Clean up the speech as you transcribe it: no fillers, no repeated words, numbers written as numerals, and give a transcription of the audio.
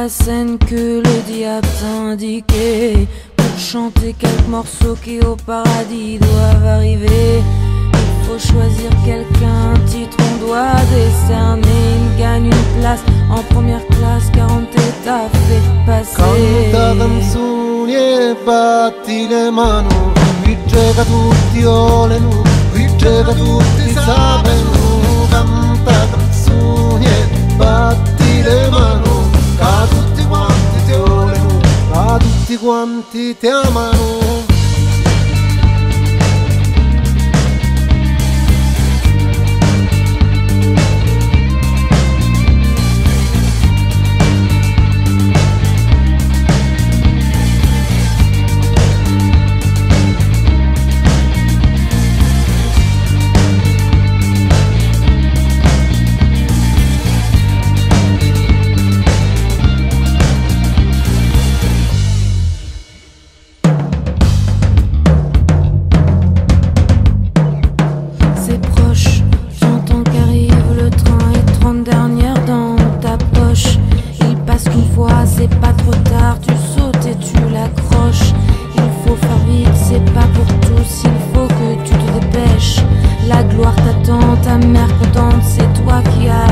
la scène que le diable t'a indiquée pour chanter quelques morceaux qui au paradis doivent arriver. Il faut choisir quelqu'un, un titre on doit décerner. Il gagne une place en première classe car on t'a fait passer. Canta canzoni e batti le mani, qui gioca tutti olenu, qui gioca tutti sapenu. Canta canzoni e batti le mani, che tutti quanti ti olenu, che tutti quanti ti amano. C'est pas trop tard, tu sautes et tu l'accroches. Il faut faire vite, c'est pas pour tous, il faut que tu te dépêches. La gloire t'attend, ta mère contente, c'est toi qui as